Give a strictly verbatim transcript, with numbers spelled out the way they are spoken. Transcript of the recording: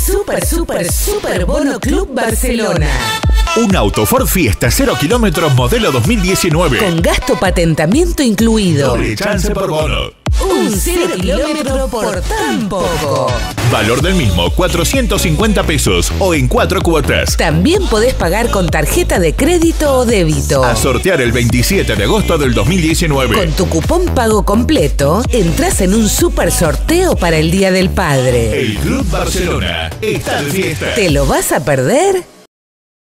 Super, super, super bono Club Barcelona. Un auto Ford Fiesta cero kilómetros modelo dos mil diecinueve. Con gasto patentamiento incluido. Doble chance por bono. Un cero kilómetro por tan poco. Valor del mismo, cuatrocientos cincuenta pesos o en cuatro cuotas. También podés pagar con tarjeta de crédito o débito. A sortear el veintisiete de agosto del dos mil diecinueve. Con tu cupón pago completo, entras en un super sorteo para el Día del Padre. El Club Barcelona está de fiesta. ¿Te lo vas a perder?